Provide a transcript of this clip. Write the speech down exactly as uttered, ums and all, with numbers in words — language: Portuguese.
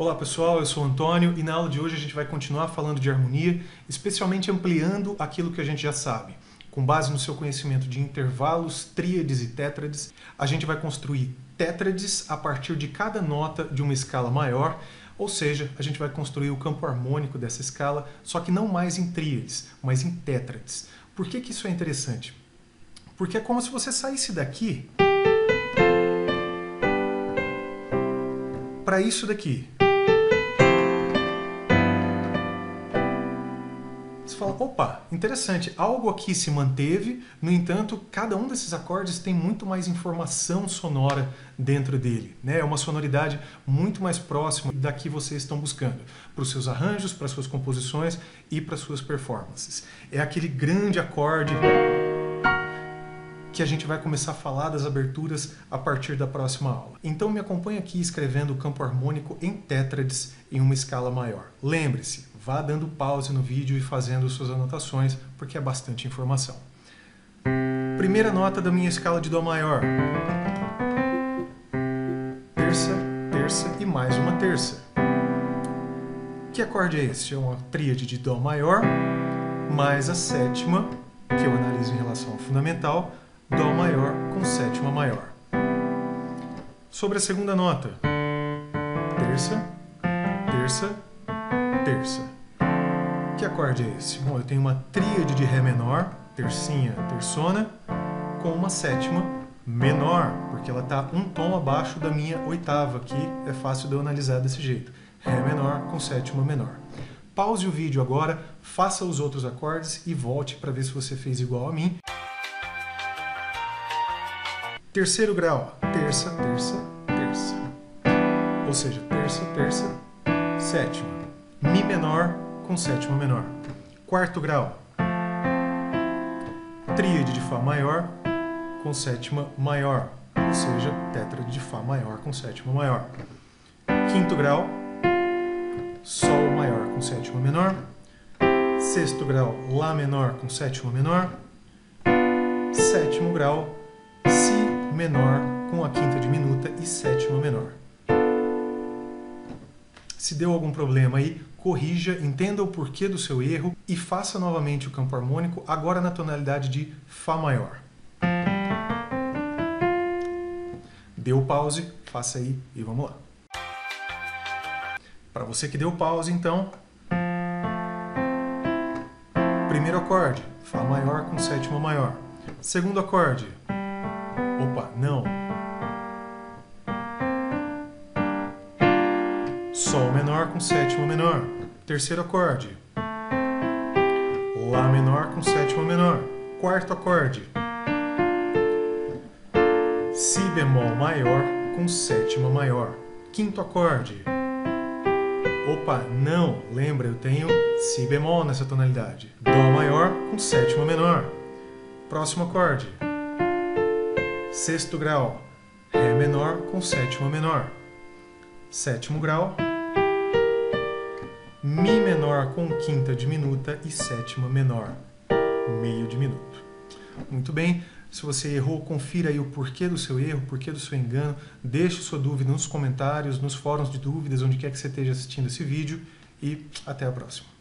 Olá pessoal, eu sou o Antônio e na aula de hoje a gente vai continuar falando de harmonia, especialmente ampliando aquilo que a gente já sabe. Com base no seu conhecimento de intervalos, tríades e tétrades, a gente vai construir tétrades a partir de cada nota de uma escala maior, ou seja, a gente vai construir o campo harmônico dessa escala, só que não mais em tríades, mas em tétrades. Por que que isso é interessante? Porque é como se você saísse daqui para isso daqui. Você fala, opa, interessante, algo aqui se manteve, no entanto, cada um desses acordes tem muito mais informação sonora dentro dele, né? É uma sonoridade muito mais próxima da que vocês estão buscando, para os seus arranjos, para as suas composições e para as suas performances. É aquele grande acorde que a gente vai começar a falar das aberturas a partir da próxima aula. Então me acompanhe aqui escrevendo o campo harmônico em tétrades em uma escala maior. Lembre-se, vá dando pause no vídeo e fazendo suas anotações, porque é bastante informação. Primeira nota da minha escala de Dó maior. Terça, terça e mais uma terça. Que acorde é esse? É uma tríade de Dó maior, mais a sétima, que eu analiso em relação ao fundamental, Dó maior com sétima maior. Sobre a segunda nota, terça, terça, terça. Que acorde é esse? Bom, eu tenho uma tríade de Ré menor, tercinha, terçona, com uma sétima menor, porque ela está um tom abaixo da minha oitava, que é fácil de eu analisar desse jeito. Ré menor com sétima menor. Pause o vídeo agora, faça os outros acordes e volte para ver se você fez igual a mim. Terceiro grau, terça, terça, terça. Ou seja, terça, terça, sétima. Mi menor com sétima menor. Quarto grau, tríade de Fá maior com sétima maior. Ou seja, tétrade de Fá maior com sétima maior. Quinto grau, Sol maior com sétima menor. Sexto grau, Lá menor com sétima menor. Sétimo grau, Si menor com a quinta diminuta e sétima menor. Se deu algum problema aí, corrija, entenda o porquê do seu erro e faça novamente o campo harmônico, agora na tonalidade de Fá maior. Deu pause, faça aí e vamos lá. Para você que deu pause, então, primeiro acorde, Fá maior com sétima maior. Segundo acorde, opa, não. Sol menor com sétima menor. Terceiro acorde, Lá menor com sétima menor. Quarto acorde, Si bemol maior com sétima maior. Quinto acorde, opa, não, lembra, eu tenho Si bemol nessa tonalidade. Dó maior com sétima menor. Próximo acorde, sexto grau, Ré menor com sétima menor. Sétimo grau, Mi menor com quinta diminuta e sétima menor, meio diminuto. Muito bem, se você errou, confira aí o porquê do seu erro, o porquê do seu engano, deixe sua dúvida nos comentários, nos fóruns de dúvidas, onde quer que você esteja assistindo esse vídeo e até a próxima.